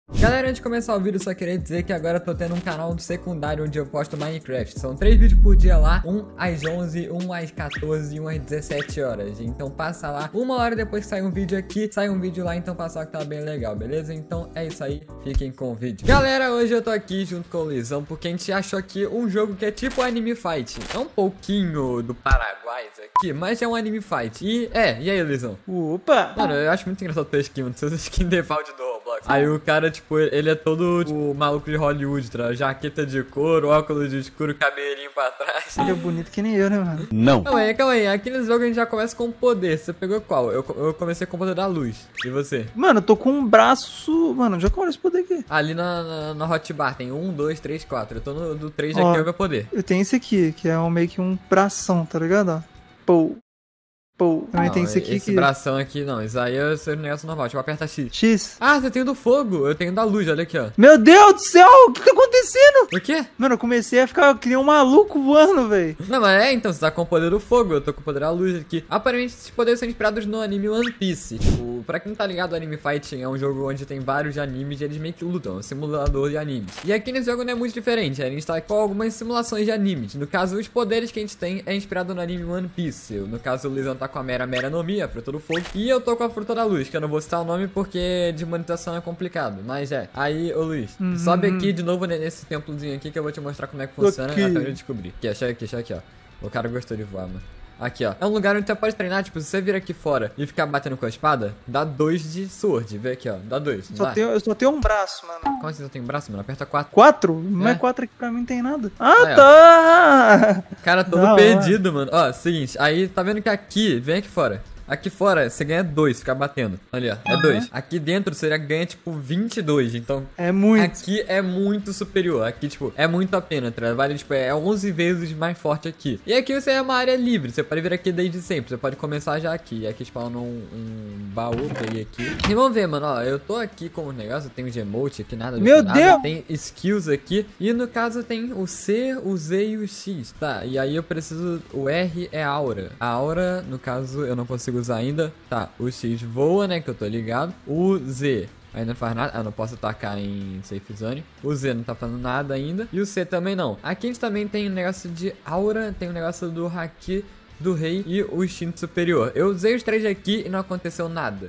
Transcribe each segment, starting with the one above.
Galera, antes de começar o vídeo, só queria dizer que agora eu tô tendo um canal secundário onde eu posto Minecraft. São 3 vídeos por dia lá, um às 11, um às 14 e um às 17 horas. Então passa lá, 1 hora depois que sai um vídeo aqui, sai um vídeo lá, então passa lá que tá bem legal, beleza? Então é isso aí, fiquem com o vídeo. Galera, hoje eu tô aqui junto com o Luizão, porque a gente achou aqui um jogo que é tipo Anime Fight. É um pouquinho do Paraguai aqui, mas é um Anime Fight. E aí, Luizão? Opa! Mano, eu acho muito engraçado ter skin, mano, seus skin default do Roblox. Aí o cara, tipo, ele é todo o maluco de Hollywood, tá? Jaqueta de couro, óculos de escuro, cabelinho pra trás. Ele é bonito que nem eu, né, mano? Não. Calma aí. Aqui nesse jogo a gente já começa com poder. Você pegou qual? Eu comecei com o poder da luz. E você? Mano, eu tô com um braço... Mano, já começa esse poder aqui. Ali na hotbar tem 1, 2, 3, 4. Eu tô no do 3 Ó, aqui, é o meu poder. Eu tenho esse aqui, que é meio que um bração, tá ligado? Ó. Pô. Também Não, tem esse aqui esse que... bração aqui não. Isso aí é o seu negócio normal. Tipo, aperta X. X. Ah, você tem o do fogo. Eu tenho o da luz, olha aqui, ó. Meu Deus do céu! O que tá acontecendo? O quê? Mano, eu comecei a ficar que nem um maluco voando, velho. Não, mas então, você tá com o poder do fogo, eu tô com o poder da luz aqui. Aparentemente, esses poderes são inspirados no anime One Piece. Tipo, pra quem não tá ligado, o Anime Fighting é um jogo onde tem vários animes e eles meio que lutam, é um simulador de animes. E aqui nesse jogo não é muito diferente, a gente tá com algumas simulações de animes. No caso, os poderes que a gente tem é inspirado no anime One Piece. No caso, o Luizão tá com a Mera no a fruta do fogo. E eu tô com a fruta da luz, que eu não vou citar o nome porque de monetização é complicado. Mas Aí, ô Luiz, sobe aqui de novo nesse templozinho aqui que eu vou te mostrar como é que funciona até onde eu descobrir. Aqui, achei aqui, ó. O cara gostou de voar, mano. Aqui, ó. É um lugar onde você pode treinar, tipo, se você vir aqui fora e ficar batendo com a espada, dá 2 de sword. Vê aqui, ó. Dá 2. Eu só tenho um braço, mano. Como assim você tem braço, mano? Aperta 4. 4? Mas É. 4 aqui pra mim não tem nada. Tá! Cara, todo Da perdido, mano. Ó, seguinte. Aí, tá vendo que aqui, vem aqui fora. Aqui fora, você ganha 2, ficar batendo. Ali, ó, é 2. Aqui dentro, você já ganha, tipo, 22. Então, É muito. aqui é muito superior. Aqui, tipo, é muito a pena. Trabalho, tipo, é 11 vezes mais forte aqui. E aqui você é uma área livre. Você pode vir aqui desde sempre. Você pode começar já aqui. E aqui spawna um baú, peguei aqui. E vamos ver, mano, ó. Eu tô aqui com o negócio. Tem o emote aqui, nada. Meu nada. Deus! Tem skills aqui. E no caso tem o C, o Z e o X, tá? E aí eu preciso... O R é aura. A aura, no caso, eu não consigo usar ainda. Tá, o X voa, né, que eu tô ligado. O Z ainda não faz nada. Ah, não posso atacar em safe zone. O Z não tá fazendo nada ainda. E o C também não. Aqui a gente também tem um negócio de aura. Tem um negócio do haki, do rei e o instinto superior. Eu usei os 3 aqui e não aconteceu nada.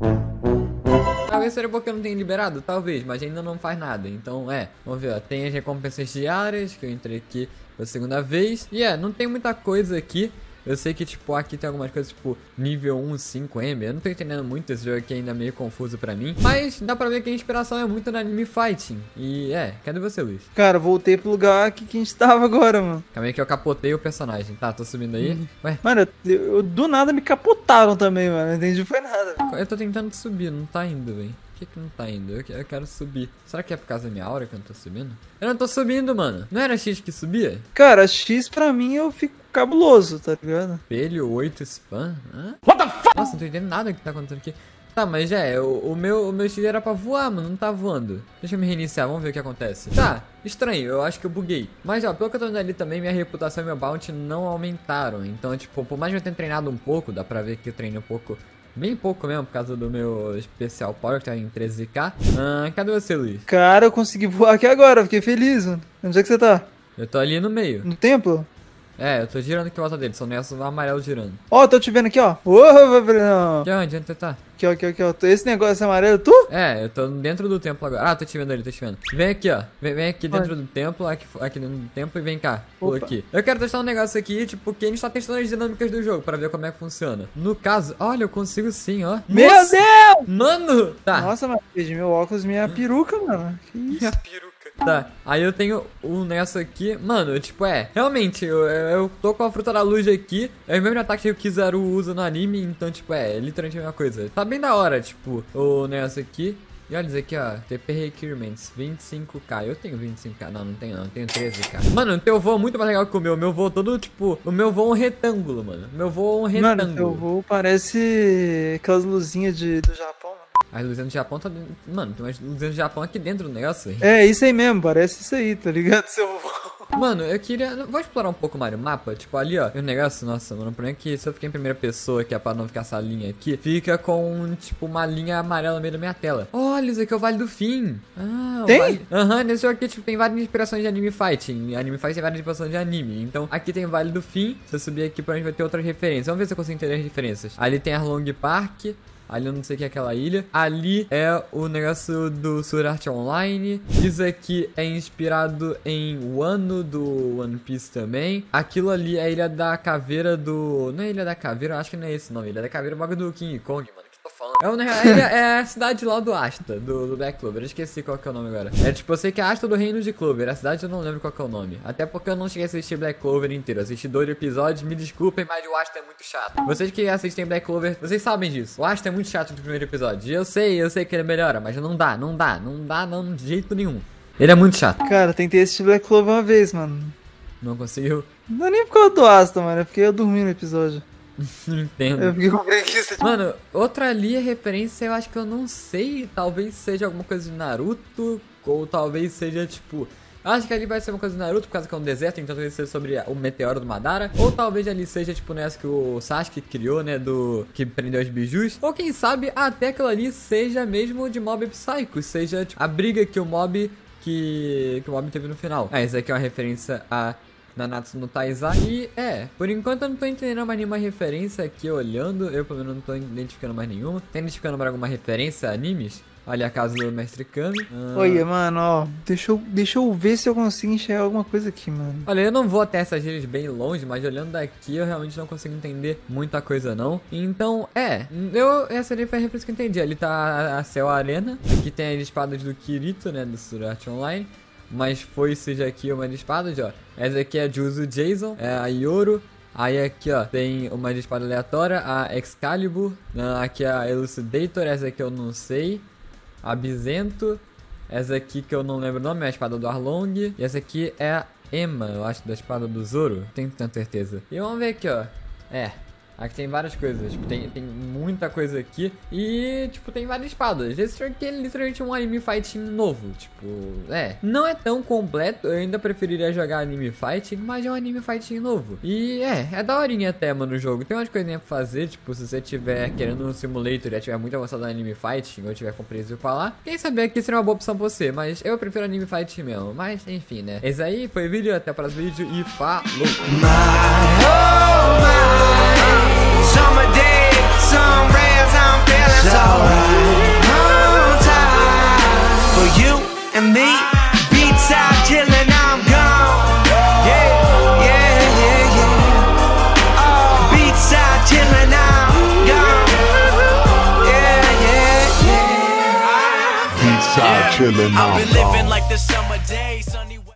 Talvez seja porque eu não tenho liberado, talvez, mas ainda não faz nada. Então, vamos ver, ó. Tem as recompensas diárias, que eu entrei aqui pela segunda vez. E não tem muita coisa aqui. Eu sei que, tipo, aqui tem algumas coisas, tipo, nível 1, 5M. Eu não tô entendendo muito, esse jogo aqui ainda é meio confuso pra mim. Mas dá pra ver que a inspiração é muito no Anime Fighting. E, cadê você, Luiz? Cara, voltei pro lugar que a gente tava agora, mano. Calma aí que eu capotei o personagem. Tá, tô subindo aí. Ué? Mano, eu do nada me capotaram também, mano. Não entendi foi nada. Eu tô tentando subir, não tá indo, velho. Por que não tá indo? Eu quero subir. Será que é por causa da minha aura que eu não tô subindo? Eu não tô subindo, mano. Não era X que subia? Cara, X pra mim eu fico cabuloso, tá ligado? Espelho 8 spam? Hã? What the fuck? Nossa, não tô entendendo nada que tá acontecendo aqui. Tá, mas o meu X era pra voar, mano, não tá voando. Deixa eu me reiniciar, vamos ver o que acontece. Tá, estranho, eu acho que eu buguei. Mas ó, pelo que eu tô vendo ali também, minha reputação e meu bounty não aumentaram. Então, tipo, por mais que eu tenha treinado um pouco, dá pra ver que eu treinei um pouco, bem pouco mesmo, por causa do meu especial power, que tá em 13k. Cadê você, Luiz? Cara, eu consegui voar aqui agora, fiquei feliz, mano. Onde é que você tá? Eu tô ali no meio. No templo? Eu tô girando aqui em volta dele, são nesses amarelos girando. Ó, tô te vendo aqui, ó. Ô, não. Aqui onde você tá? Aqui, ó. Esse negócio amarelo, tu? Eu tô dentro do templo agora. Ah, tô te vendo ali, tô te vendo. Vem aqui, ó. Vem aqui dentro do templo, aqui dentro do templo e vem cá. Pula aqui. Eu quero testar um negócio aqui, tipo, que a gente tá testando as dinâmicas do jogo pra ver como é que funciona. No caso, olha, eu consigo sim, ó. Meu Nossa! Deus! Mano! Tá. Nossa, mas perdi meu óculos, minha peruca, mano. Que isso? Minha peruca. Tá, aí eu tenho um negócio aqui. Mano, tipo, realmente, eu tô com a fruta da luz aqui. É o mesmo ataque que o Kizaru usa no anime. Então, tipo, literalmente a mesma coisa. Tá bem da hora, tipo, o negócio aqui. E olha isso aqui, ó, TP Requirements, 25k. Eu tenho 25k, não tenho não, eu tenho 13k. Mano, o teu voo é muito mais legal que o meu voo todo, tipo, o meu voo é um retângulo, mano. O meu voo é um retângulo. Mano, o teu voo parece aquelas luzinhas do Japão, mano. As luzinhas do Japão tá dentro. Mano, tem umas luzinhas do Japão aqui dentro do negócio, hein? É, isso aí mesmo, parece isso aí, tá ligado? Seu voo. Mano, eu queria... Vou explorar um pouco mais o mapa. Tipo, ali, ó. O negócio, nossa, mano. O problema é que se eu ficar em primeira pessoa, que é pra não ficar essa linha aqui, fica com, tipo, uma linha amarela no meio da minha tela. Olha, isso aqui é o Vale do Fim. Ah, tem? Vale... Aham, nesse jogo aqui, tipo, tem várias inspirações de anime fighting. Anime fighting tem várias inspirações de anime. Então, aqui tem o Vale do Fim. Se eu subir aqui, pra gente vai ter outras referências. Vamos ver se eu consigo entender as diferenças. Ali tem Arlong Park. Ali eu não sei o que é aquela ilha. Ali é o negócio do Sword Art Online. Isso aqui é inspirado em Wano do One Piece também. Aquilo ali é a Ilha da Caveira do... Não é Ilha da Caveira? Eu acho que não é esse o nome. Ilha da Caveira é o bagulho do King Kong, mano. É a cidade lá do Asta, do Black Clover. Eu esqueci qual que é o nome agora. É tipo, eu sei que é Asta do Reino de Clover. A cidade eu não lembro qual que é o nome. Até porque eu não cheguei a assistir Black Clover inteiro. Eu assisti 2 episódios, me desculpem, mas o Asta é muito chato. Vocês que assistem Black Clover, vocês sabem disso. O Asta é muito chato no primeiro episódio. E eu sei que ele melhora, mas não dá de jeito nenhum. Ele é muito chato. Cara, tentei assistir Black Clover uma vez, mano. Não conseguiu? Não é nem por causa do Asta, mano. É porque eu dormi no episódio. Não entendo. Eu fiquei com preguiça. Mano, outra ali é referência, eu acho que eu não sei. Talvez seja alguma coisa de Naruto. Ou talvez seja tipo... Acho que ali vai ser uma coisa de Naruto, por causa que é um deserto, então talvez seja sobre o meteoro do Madara. Ou talvez ali seja tipo nessa que o Sasuke criou, né, do... que prendeu os bijus. Ou quem sabe até aquilo ali seja mesmo de Mob Psycho. Seja tipo a briga que o Mob... Que o Mob teve no final. Ah, essa aqui é uma referência a... Nanatsu no Taizai. E por enquanto eu não tô entendendo mais nenhuma referência aqui olhando. Eu pelo menos não tô identificando mais nenhuma. Tá identificando mais alguma referência a animes? Olha a casa do Mestre Kami. Olha, mano, ó. Deixa eu ver se eu consigo enxergar alguma coisa aqui, mano. Olha, eu não vou até essas ilhas bem longe, mas olhando daqui eu realmente não consigo entender muita coisa não. Então, essa ali foi a referência que eu entendi. Ali tá a Cell Arena. Aqui tem as espadas do Kirito, né, do Sword Art Online. Mas seja aqui uma de espadas, ó. Essa aqui é a Juzu Jason, é a Yoro. Aí aqui, ó, tem uma de espada aleatória, a Excalibur. Aqui é a Elucidator, essa aqui eu não sei. A Bizento. Essa aqui que eu não lembro o nome, é a espada do Arlong. E essa aqui é a Emma, eu acho, da espada do Zoro. Tenho tanta certeza. E vamos ver aqui, ó. Aqui tem várias coisas, tipo, tem muita coisa aqui. E, tipo, tem várias espadas. Esse jogo aqui é literalmente um anime fighting novo. Tipo, não é tão completo. Eu ainda preferiria jogar anime fighting, mas é um anime fighting novo. E é daorinha até, mano, o jogo. Tem umas coisinhas pra fazer, tipo, se você tiver querendo um simulator e já tiver muito avançado no anime fighting, ou tiver com preço pra lá, quem sabe aqui seria uma boa opção pra você. Mas eu prefiro anime fighting mesmo. Mas, enfim, né. Esse aí foi o vídeo, até o próximo vídeo e falou! Summer day, some rays, I'm feeling so right. No time for you and me. Beats out chillin', I'm gone. Yeah. Oh, beats out chillin', I'm gone. Yeah. Beats out chillin', I'm gone. I've been living like the summer day, sunny.